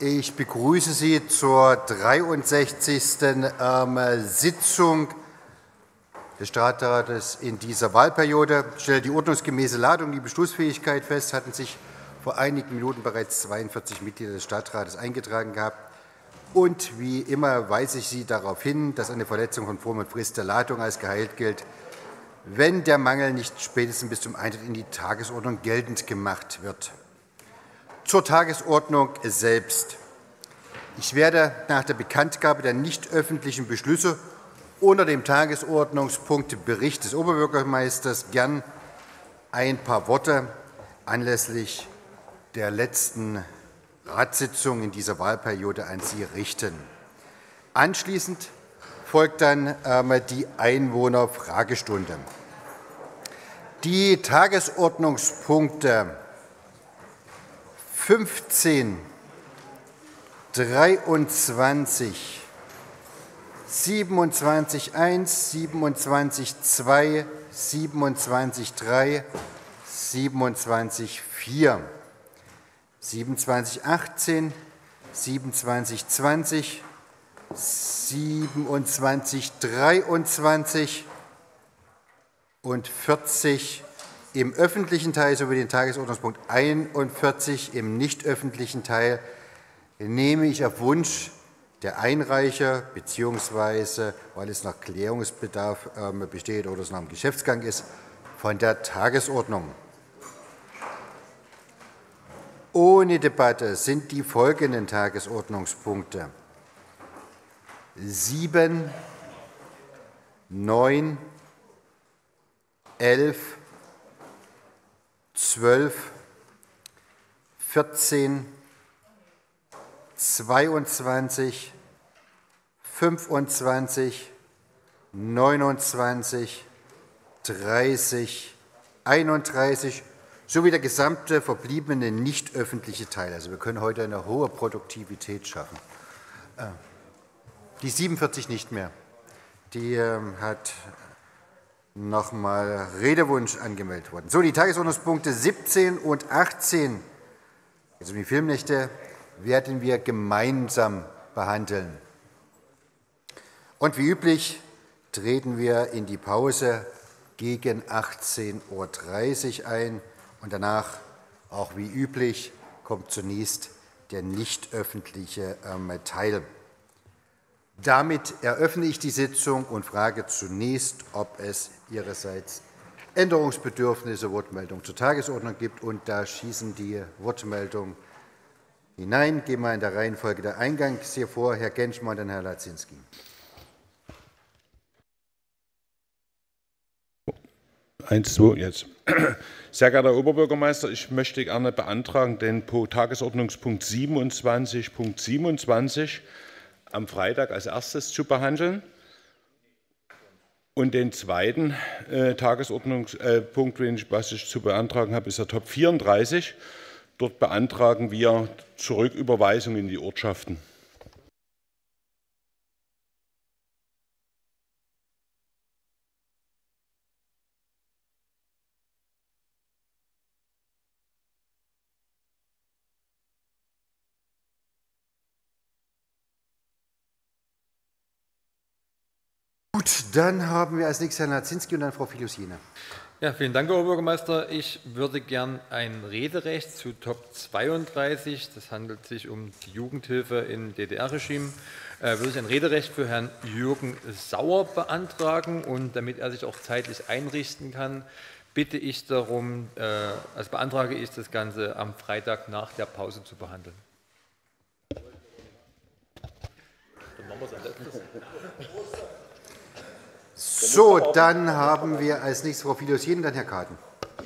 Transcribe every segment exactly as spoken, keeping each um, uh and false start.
Ich begrüße Sie zur dreiundsechzigsten Ähm, Sitzung des Stadtrates in dieser Wahlperiode. Ich stelle die ordnungsgemäße Ladung, die Beschlussfähigkeit fest. Hatten sich vor einigen Minuten bereits zweiundvierzig Mitglieder des Stadtrates eingetragen gehabt. Und wie immer weise ich Sie darauf hin, dass eine Verletzung von Form und Frist der Ladung als geheilt gilt, wenn der Mangel nicht spätestens bis zum Eintritt in die Tagesordnung geltend gemacht wird. Zur Tagesordnung selbst. Ich werde nach der Bekanntgabe der nicht öffentlichen Beschlüsse unter dem Tagesordnungspunkt Bericht des Oberbürgermeisters gern ein paar Worte anlässlich der letzten Ratssitzung in dieser Wahlperiode an Sie richten. Anschließend folgt dann die Einwohnerfragestunde. Die Tagesordnungspunkte fünfzehn, dreiundzwanzig, siebenundzwanzig Punkt eins, siebenundzwanzig Punkt zwei, siebenundzwanzig Punkt drei, siebenundzwanzig Punkt vier, siebenundzwanzig Punkt achtzehn, siebenundzwanzig Punkt zwanzig, siebenundzwanzig Punkt dreiundzwanzig und vierzig im öffentlichen Teil sowie den Tagesordnungspunkt einundvierzig im nicht öffentlichen Teil nehme ich auf Wunsch der Einreicher bzw. weil es noch Klärungsbedarf besteht oder es noch im Geschäftsgang ist, von der Tagesordnung. Ohne Debatte sind die folgenden Tagesordnungspunkte sieben, neun, elf, zwölf, vierzehn, zweiundzwanzig, fünfundzwanzig, neunundzwanzig, dreißig, einunddreißig sowie der gesamte verbliebene nicht öffentliche Teil. Also wir können heute eine hohe Produktivität schaffen. Die siebenundvierzig nicht mehr. Die hat noch einmal Redewunsch angemeldet worden. So, die Tagesordnungspunkte siebzehn und achtzehn, also die Filmnächte, werden wir gemeinsam behandeln. Und wie üblich treten wir in die Pause gegen achtzehn Uhr dreißig ein und danach, auch wie üblich, kommt zunächst der nicht öffentliche Teil. Damit eröffne ich die Sitzung und frage zunächst, ob es Ihrerseits Änderungsbedürfnisse, Wortmeldungen zur Tagesordnung gibt. Und da schießen die Wortmeldungen hinein. Gehen wir in der Reihenfolge der Eingangs hier vor. Herr Genschmann, dann Herr Latzinski. Eins, zwei, jetzt. Sehr geehrter Herr Oberbürgermeister, ich möchte gerne beantragen, den Tagesordnungspunkt siebenundzwanzig Punkt siebenundzwanzig am Freitag als erstes zu behandeln. Und den zweiten äh, Tagesordnungspunkt, äh, was ich zu beantragen habe, ist der Top vierunddreißig. Dort beantragen wir Zurücküberweisung in die Ortschaften. Gut, dann haben wir als nächstes Herrn Latzinski und dann Frau Filius-Jene. Ja, vielen Dank, Herr Oberbürgermeister. Ich würde gern ein Rederecht zu Top zweiunddreißig, das handelt sich um die Jugendhilfe im D D R-Regime, äh, würde ich ein Rederecht für Herrn Jürgen Sauer beantragen. Und damit er sich auch zeitlich einrichten kann, bitte ich darum, äh, also beantrage ich, das Ganze am Freitag nach der Pause zu behandeln. Dann machen wir es als letztes. So, dann haben wir als nächstes Frau Filius-Jene, dann Herr Kaden.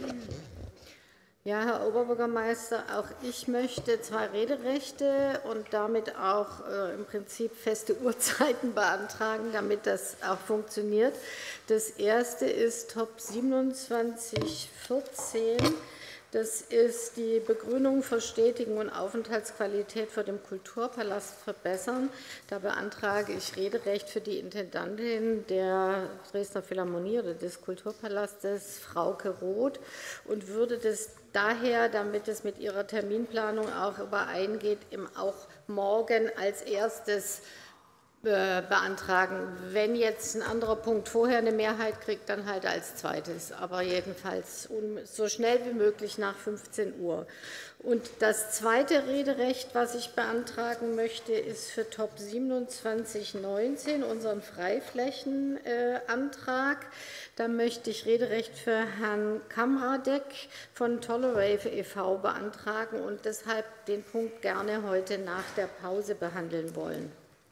Ja, Herr Oberbürgermeister, auch ich möchte zwei Rederechte und damit auch äh, im Prinzip feste Uhrzeiten beantragen, damit das auch funktioniert. Das erste ist Top siebenundzwanzig vierzehn. Das ist die Begrünung verstetigen und Aufenthaltsqualität vor dem Kulturpalast verbessern. Da beantrage ich Rederecht für die Intendantin der Dresdner Philharmonie oder des Kulturpalastes, Frauke Roth, und würde das daher, damit es mit ihrer Terminplanung auch übereingeht, auch morgen als erstes beantragen. Wenn jetzt ein anderer Punkt vorher eine Mehrheit kriegt, dann halt als zweites, aber jedenfalls so schnell wie möglich nach fünfzehn Uhr. Und das zweite Rederecht, was ich beantragen möchte, ist für Top siebenundzwanzig neunzehn, unseren Freiflächenantrag. Da möchte ich Rederecht für Herrn Kamradek von Tolerave e V beantragen und deshalb den Punkt gerne heute nach der Pause behandeln wollen.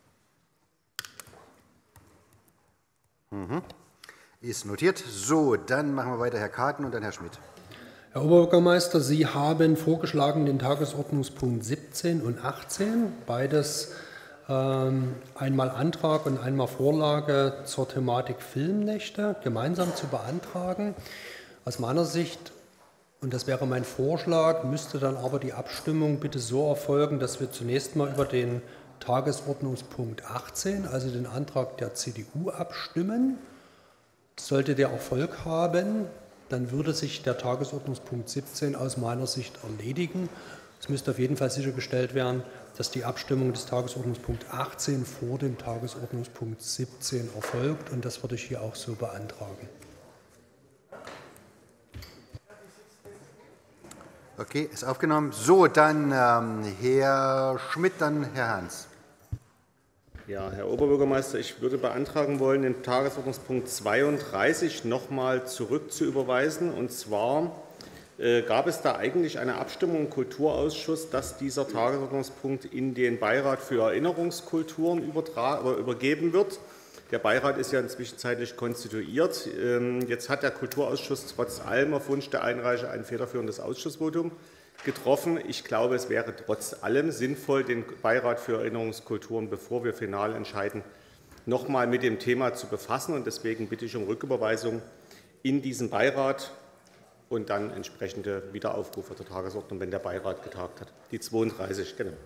Mhm. Ist notiert. So, dann machen wir weiter. Herr Karten und dann Herr Schmidt. Herr Oberbürgermeister, Sie haben vorgeschlagen den Tagesordnungspunkt siebzehn und achtzehn, beides ähm, einmal Antrag und einmal Vorlage zur Thematik Filmnächte, gemeinsam zu beantragen. Aus meiner Sicht, und das wäre mein Vorschlag, müsste dann aber die Abstimmung bitte so erfolgen, dass wir zunächst mal über den Tagesordnungspunkt achtzehn, also den Antrag der C D U, abstimmen. Sollte der Erfolg haben, dann würde sich der Tagesordnungspunkt siebzehn aus meiner Sicht erledigen. Es müsste auf jeden Fall sichergestellt werden, dass die Abstimmung des Tagesordnungspunkt achtzehn vor dem Tagesordnungspunkt siebzehn erfolgt, und das würde ich hier auch so beantragen. Okay, ist aufgenommen. So, dann ähm, Herr Schmidt, dann Herr Hans. Ja, Herr Oberbürgermeister, ich würde beantragen wollen, den Tagesordnungspunkt zweiunddreißig noch mal zurück zu überweisen. Und zwar äh, gab es da eigentlich eine Abstimmung im Kulturausschuss, dass dieser Tagesordnungspunkt in den Beirat für Erinnerungskulturen übergeben wird. Der Beirat ist ja inzwischen zeitlich konstituiert. Jetzt hat der Kulturausschuss trotz allem auf Wunsch der Einreicher ein federführendes Ausschussvotum getroffen. Ich glaube, es wäre trotz allem sinnvoll, den Beirat für Erinnerungskulturen, bevor wir final entscheiden, noch einmal mit dem Thema zu befassen. Und deswegen bitte ich um Rücküberweisung in diesen Beirat und dann entsprechende Wiederaufrufe der Tagesordnung, wenn der Beirat getagt hat. Die zweiunddreißig, genau.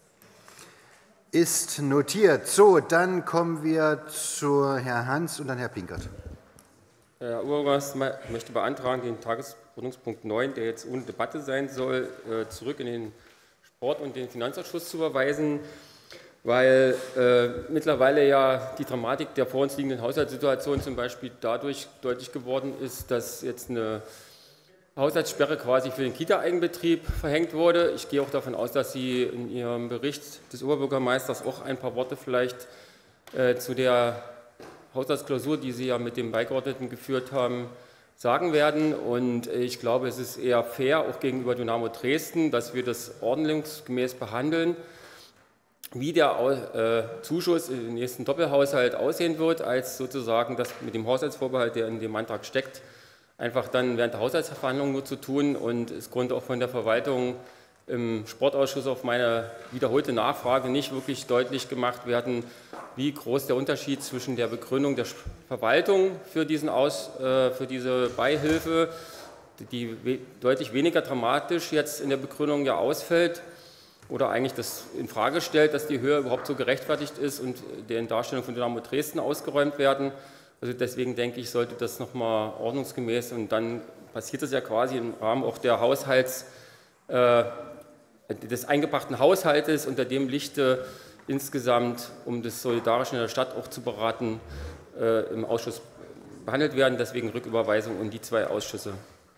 Ist notiert. So, dann kommen wir zu Herrn Hans und dann Herr Pinkert. Herr Oberbürgermeister, ich möchte beantragen, den Tagesordnungspunkt neun, der jetzt ohne Debatte sein soll, zurück in den Sport- und den Finanzausschuss zu überweisen, weil äh, mittlerweile ja die Dramatik der vor uns liegenden Haushaltssituation zum Beispiel dadurch deutlich geworden ist, dass jetzt eine Haushaltssperre quasi für den Kita-Eigenbetrieb verhängt wurde. Ich gehe auch davon aus, dass Sie in Ihrem Bericht des Oberbürgermeisters auch ein paar Worte vielleicht äh, zu der Haushaltsklausur, die Sie ja mit dem Beigeordneten geführt haben, sagen werden. Und ich glaube, es ist eher fair, auch gegenüber Dynamo Dresden, dass wir das ordnungsgemäß behandeln, wie der äh, Zuschuss im nächsten Doppelhaushalt aussehen wird, als sozusagen das mit dem Haushaltsvorbehalt, der in dem Antrag steckt, einfach dann während der Haushaltsverhandlungen nur zu tun. Und es konnte auch von der Verwaltung im Sportausschuss auf meine wiederholte Nachfrage nicht wirklich deutlich gemacht werden, wie groß der Unterschied zwischen der Begründung der Verwaltung für, diesen Aus, äh, für diese Beihilfe, die we deutlich weniger dramatisch jetzt in der Begründung ja ausfällt oder eigentlich das in Frage stellt, dass die Höhe überhaupt so gerechtfertigt ist und der in Darstellung von Dynamo Dresden ausgeräumt werden. Also deswegen denke ich, sollte das nochmal ordnungsgemäß, und dann passiert das ja quasi im Rahmen auch der Haushalts, äh, des eingebrachten Haushaltes, unter dem Lichte insgesamt, um das Solidarischen in der Stadt auch zu beraten, äh, im Ausschuss behandelt werden. Deswegen Rücküberweisung in die zwei Ausschüsse.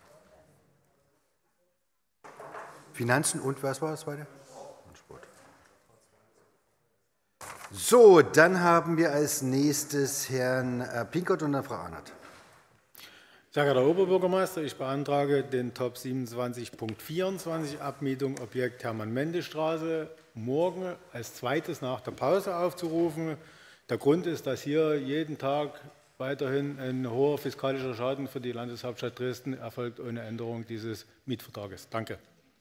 Finanzen und was war das weiter? So, dann haben wir als nächstes Herrn Pinkert und dann Frau Arnert. Sehr geehrter Herr Oberbürgermeister, ich beantrage den Top siebenundzwanzig Punkt vierundzwanzig Abmietung Objekt Hermann-Mende-Straße morgen als zweites nach der Pause aufzurufen. Der Grund ist, dass hier jeden Tag weiterhin ein hoher fiskalischer Schaden für die Landeshauptstadt Dresden erfolgt ohne Änderung dieses Mietvertrages. Danke.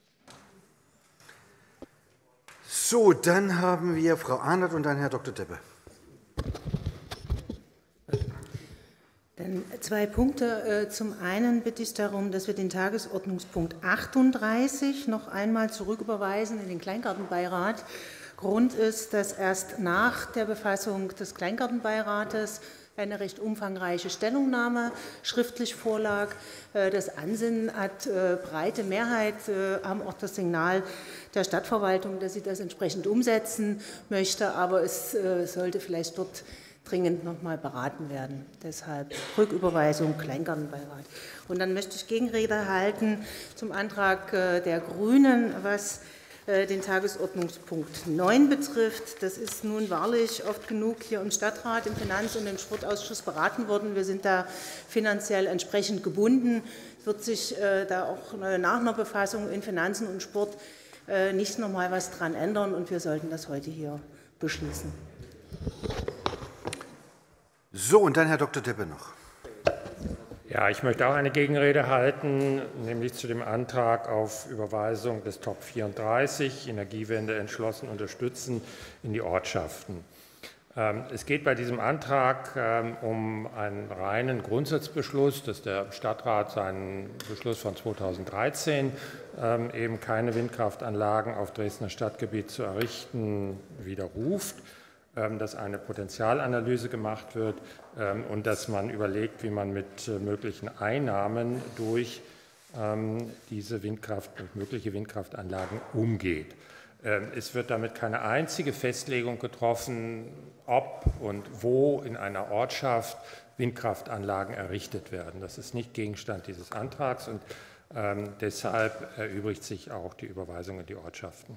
So, dann haben wir Frau Arnert und dann Herr Doktor Teppe. Dann zwei Punkte. Zum einen bitte ich darum, dass wir den Tagesordnungspunkt achtunddreißig noch einmal zurücküberweisen in den Kleingartenbeirat. Grund ist, dass erst nach der Befassung des Kleingartenbeirates eine recht umfangreiche Stellungnahme schriftlich vorlag. Das Ansinnen hat breite Mehrheit am Ort das Signal der Stadtverwaltung, dass sie das entsprechend umsetzen möchte, aber es sollte vielleicht dort dringend noch mal beraten werden. Deshalb Rücküberweisung Kleingartenbeirat. Und dann möchte ich Gegenrede halten zum Antrag der Grünen, was den Tagesordnungspunkt neun betrifft. Das ist nun wahrlich oft genug hier im Stadtrat, im Finanz- und im Sportausschuss beraten worden. Wir sind da finanziell entsprechend gebunden. Es wird sich da auch nach einer Befassung in Finanzen und Sport nicht noch mal was dran ändern, und wir sollten das heute hier beschließen. So, und dann Herr Doktor Deppe noch. Ja, ich möchte auch eine Gegenrede halten, nämlich zu dem Antrag auf Überweisung des Top vierunddreißig, Energiewende entschlossen unterstützen, in die Ortschaften. Es geht bei diesem Antrag um einen reinen Grundsatzbeschluss, dass der Stadtrat seinen Beschluss von zweitausenddreizehn, eben keine Windkraftanlagen auf Dresdner Stadtgebiet zu errichten, widerruft, dass eine Potenzialanalyse gemacht wird und dass man überlegt, wie man mit möglichen Einnahmen durch diese Windkraft, mögliche Windkraftanlagen umgeht. Es wird damit keine einzige Festlegung getroffen, ob und wo in einer Ortschaft Windkraftanlagen errichtet werden. Das ist nicht Gegenstand dieses Antrags, und deshalb erübrigt sich auch die Überweisung in die Ortschaften.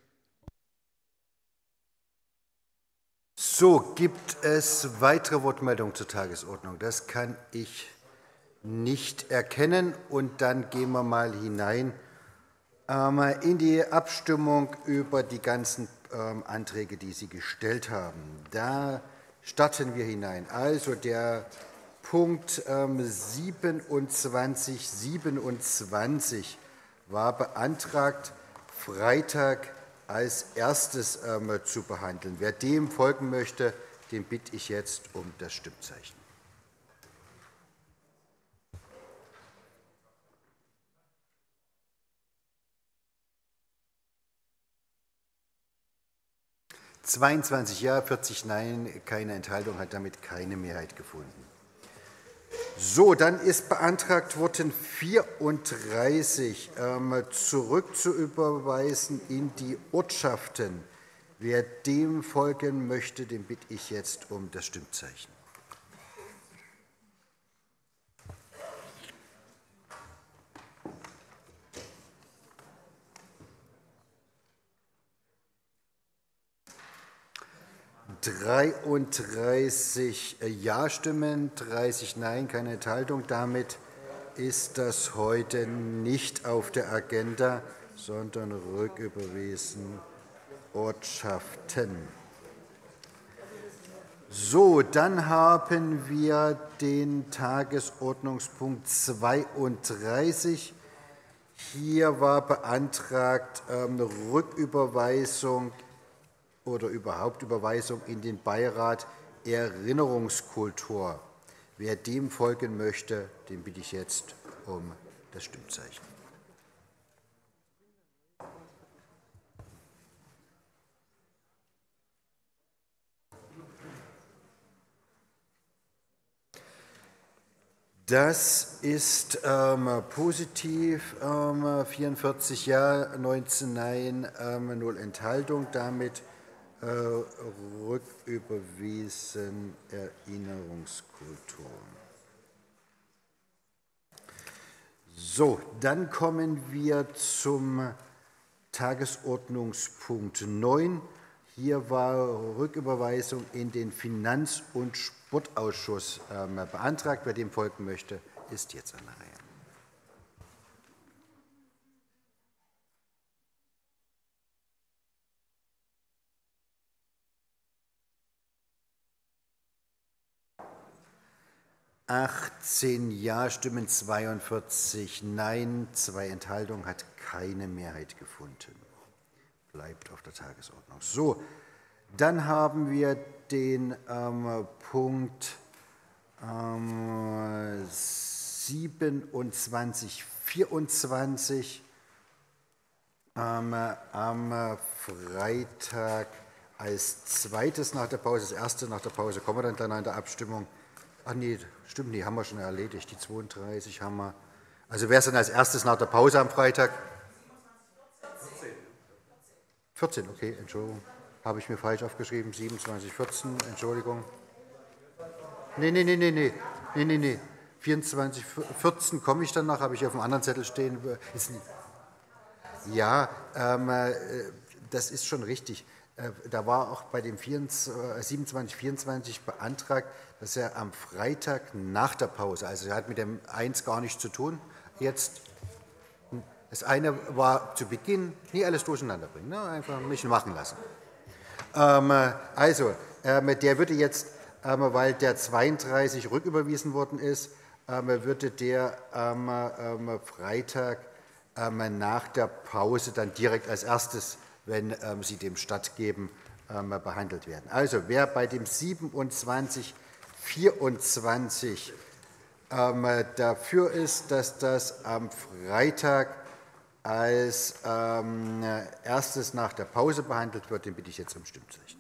So, gibt es weitere Wortmeldungen zur Tagesordnung? Das kann ich nicht erkennen. Und dann gehen wir mal hinein ähm, in die Abstimmung über die ganzen ähm, Anträge, die Sie gestellt haben. Da starten wir hinein. Also der Punkt ähm, siebenundzwanzig siebenundzwanzig war beantragt, Freitag als erstes ähm, zu behandeln. Wer dem folgen möchte, den bitte ich jetzt um das Stimmzeichen. zweiundzwanzig Ja, vierzig Nein, keine Enthaltung, hat damit keine Mehrheit gefunden. So, dann ist beantragt worden, vierunddreißig ähm, zurückzuüberweisen in die Ortschaften. Wer dem folgen möchte, den bitte ich jetzt um das Stimmzeichen. dreiunddreißig Ja-Stimmen, dreißig Nein, keine Enthaltung. Damit ist das heute nicht auf der Agenda, sondern rücküberwiesen Ortschaften. So, dann haben wir den Tagesordnungspunkt zweiunddreißig. Hier war beantragt ähm, Rücküberweisung oder überhaupt Überweisung in den Beirat Erinnerungskultur. Wer dem folgen möchte, den bitte ich jetzt um das Stimmzeichen. Das ist ähm, positiv, ähm, vierundvierzig Ja, neunzehn Nein, ähm, null Enthaltung. Damit äh, rücküberwiesen Erinnerungskultur. So, dann kommen wir zum Tagesordnungspunkt neun. Hier war Rücküberweisung in den Finanz- und Sportausschuss ähm, beantragt. Wer dem folgen möchte, ist jetzt an der Reihe. achtzehn Ja-Stimmen, zweiundvierzig Nein, zwei Enthaltungen, hat keine Mehrheit gefunden. Bleibt auf der Tagesordnung. So, dann haben wir den ähm, Punkt ähm, siebenundzwanzig vierundzwanzig ähm, am Freitag als zweites nach der Pause, das erste nach der Pause kommen wir dann gleich in der Abstimmung. Ach nee, stimmt, die haben wir schon erledigt, die zweiunddreißig haben wir. Also wäre es dann als erstes nach der Pause am Freitag? vierzehn, okay, Entschuldigung. Habe ich mir falsch aufgeschrieben, siebenundzwanzig vierzehn, Entschuldigung. Nee, nee, nee, nee, nee, nee, nee, nee. vierundzwanzig vierzehn komme ich dann noch, habe ich auf dem anderen Zettel stehen. Ist nicht. Ja, ähm, das ist schon richtig. Da war auch bei dem siebenundzwanzig vierundzwanzig beantragt, dass er am Freitag nach der Pause, also er hat mit dem eins gar nichts zu tun, jetzt, das eine war zu Beginn, nie alles durcheinander bringen, ne? Einfach mich machen lassen. Ähm, also, ähm, der würde jetzt, ähm, weil der zweiunddreißig rücküberwiesen worden ist, ähm, würde der am ähm, Freitag ähm, nach der Pause dann direkt als erstes, wenn ähm, Sie dem stattgeben, ähm, behandelt werden. Also wer bei dem siebenundzwanzig vierundzwanzig ähm, dafür ist, dass das am Freitag als ähm, erstes nach der Pause behandelt wird, den bitte ich jetzt um Stimmzeichen.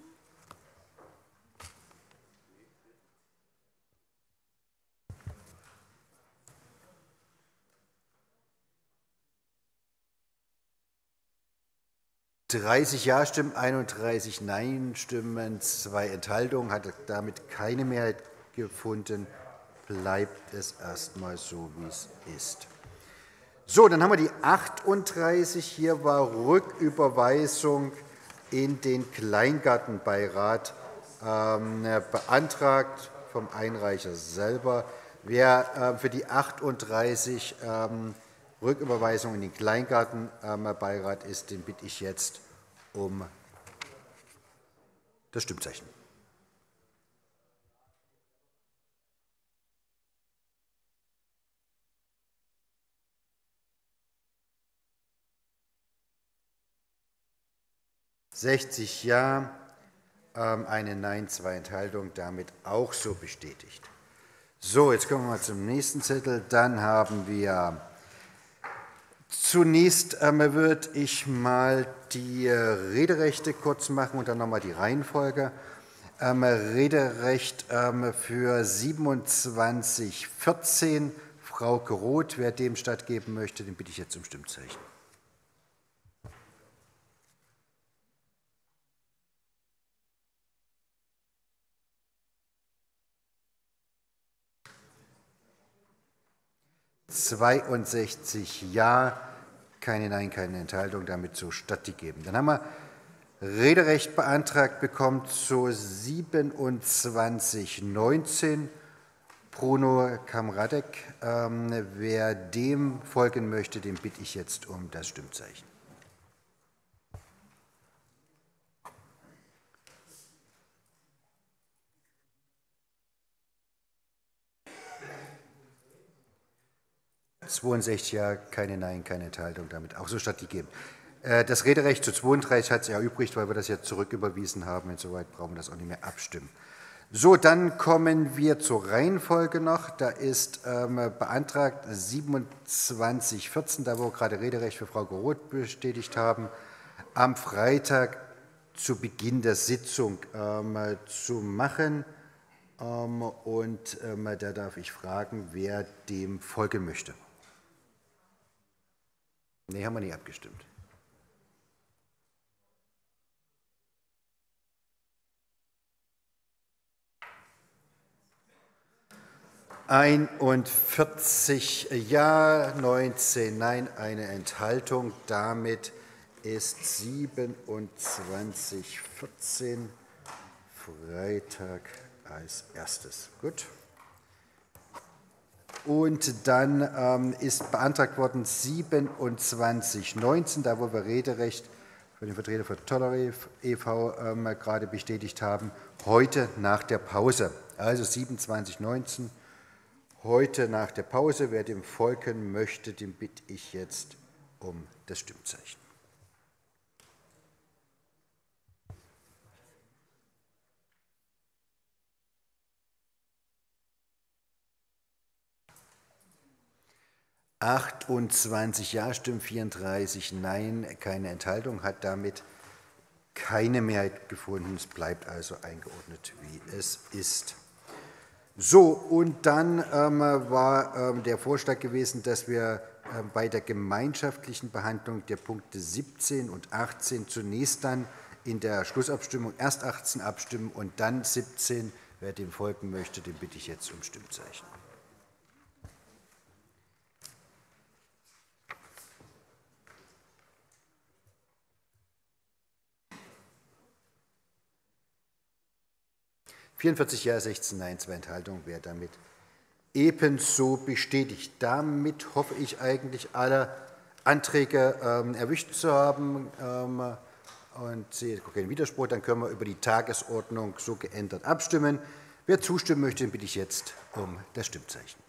dreißig Ja-Stimmen, einunddreißig Nein-Stimmen, zwei Enthaltungen, hat damit keine Mehrheit gefunden, bleibt es erstmal so, wie es ist. So, dann haben wir die achtunddreißig. Hier war Rücküberweisung in den Kleingartenbeirat ähm, beantragt vom Einreicher selber. Wer äh, für die achtunddreißig ähm, Rücküberweisung in den Kleingartenbeirat ist, den bitte ich jetzt um das Stimmzeichen. sechzig Ja, eine Nein, zwei Enthaltungen, damit auch so bestätigt. So, jetzt kommen wir mal zum nächsten Zettel. Dann haben wir zunächst ähm, würde ich mal die äh, Rederechte kurz machen und dann nochmal die Reihenfolge. Ähm, Rederecht ähm, für siebenundzwanzig vierzehn, Frauke Roth. Wer dem stattgeben möchte, den bitte ich jetzt um Stimmzeichen. zweiundsechzig Ja, keine Nein, keine Enthaltung, damit so stattgegeben. Dann haben wir Rederecht beantragt bekommen zu siebenundzwanzig neunzehn, Bruno Kamradek. Ähm, wer dem folgen möchte, den bitte ich jetzt um das Stimmzeichen. zweiundsechzig Ja, keine Nein, keine Enthaltung, damit auch so stattgegeben. Das Rederecht zu zweiunddreißig hat sich erübrigt, weil wir das jetzt zurücküberwiesen haben. Insoweit brauchen wir das auch nicht mehr abstimmen. So, dann kommen wir zur Reihenfolge noch. Da ist ähm, beantragt siebenundzwanzig vierzehn, da wo wir gerade Rederecht für Frau Roth bestätigt haben, am Freitag zu Beginn der Sitzung ähm, zu machen. Ähm, und ähm, da darf ich fragen, wer dem folgen möchte. Nee, haben wir nicht abgestimmt. einundvierzig Ja, neunzehn Nein, eine Enthaltung. Damit ist siebenundzwanzig vierzehn Freitag als erstes. Gut. Und dann ähm, ist beantragt worden siebenundzwanzig neunzehn, da wo wir Rederecht für den Vertreter von Tollere e V ähm, gerade bestätigt haben, heute nach der Pause. Also siebenundzwanzig neunzehn, heute nach der Pause. Wer dem folgen möchte, den bitte ich jetzt um das Stimmzeichen. achtundzwanzig Ja-Stimmen, vierunddreißig Nein, keine Enthaltung, hat damit keine Mehrheit gefunden. Es bleibt also eingeordnet, wie es ist. So, und dann ähm, war ähm, der Vorschlag gewesen, dass wir äh, bei der gemeinschaftlichen Behandlung der Punkte siebzehn und achtzehn zunächst dann in der Schlussabstimmung erst achtzehn abstimmen und dann siebzehn. Wer dem folgen möchte, den bitte ich jetzt um Stimmzeichen. vierundvierzig Ja, sechzehn Nein, zwei Enthaltungen, wäre damit ebenso bestätigt. Damit hoffe ich eigentlich, alle Anträge ähm, erwischt zu haben ähm, und sehe keinen Widerspruch. Dann können wir über die Tagesordnung so geändert abstimmen. Wer zustimmen möchte, den bitte ich jetzt um das Stimmzeichen.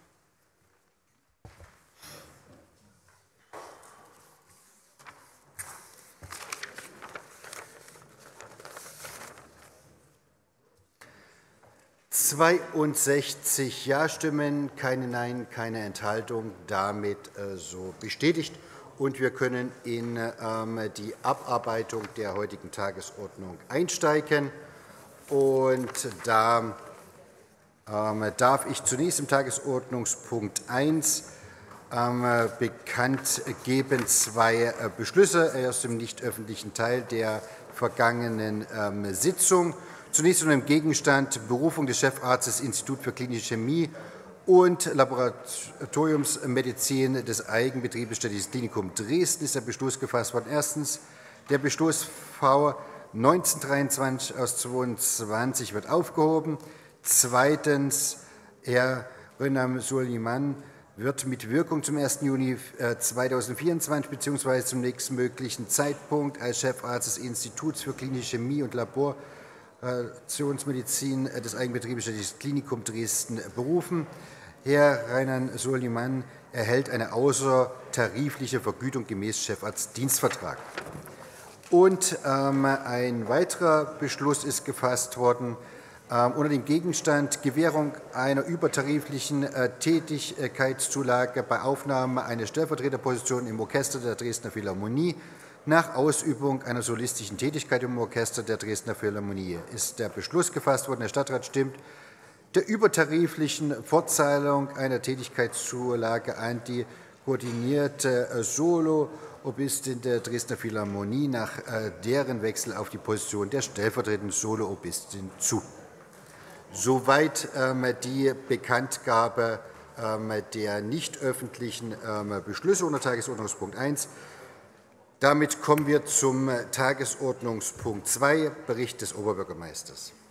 zweiundsechzig Ja-Stimmen, keine Nein, keine Enthaltung, damit äh, so bestätigt. Und wir können in ähm, die Abarbeitung der heutigen Tagesordnung einsteigen. Und da ähm, darf ich zunächst im Tagesordnungspunkt eins ähm, bekannt geben zwei äh, Beschlüsse aus dem nicht öffentlichen Teil der vergangenen ähm, Sitzung. Zunächst unter dem Gegenstand Berufung des Chefarztes Institut für klinische Chemie und Laboratoriumsmedizin des Eigenbetriebes Städtisches Klinikum Dresden ist der Beschluss gefasst worden. Erstens, der Beschluss V neunzehnhundertdreiundzwanzig aus zweiundzwanzig wird aufgehoben. Zweitens, Herr Rönam Suleiman wird mit Wirkung zum ersten Juni zweitausendvierundzwanzig bzw. zum nächstmöglichen Zeitpunkt als Chefarzt des Instituts für klinische Chemie und Labor Laborationsmedizin des Eigenbetriebes Städtisches Klinikum Dresden berufen. Herr Reinhard Suleiman erhält eine außertarifliche Vergütung gemäß Chefarztdienstvertrag. Und ähm, ein weiterer Beschluss ist gefasst worden ähm, unter dem Gegenstand Gewährung einer übertariflichen äh, Tätigkeitszulage bei Aufnahme einer Stellvertreterposition im Orchester der Dresdner Philharmonie nach Ausübung einer solistischen Tätigkeit im Orchester der Dresdner Philharmonie ist der Beschluss gefasst worden. Der Stadtrat stimmt der übertariflichen Fortzahlung einer Tätigkeitszulage an die koordinierte Solo-Obistin der Dresdner Philharmonie nach deren Wechsel auf die Position der stellvertretenden Solo-Obistin zu. Soweit ähm, die Bekanntgabe ähm, der nicht öffentlichen ähm, Beschlüsse unter Tagesordnungspunkt eins. Damit kommen wir zum Tagesordnungspunkt zwei, Bericht des Oberbürgermeisters.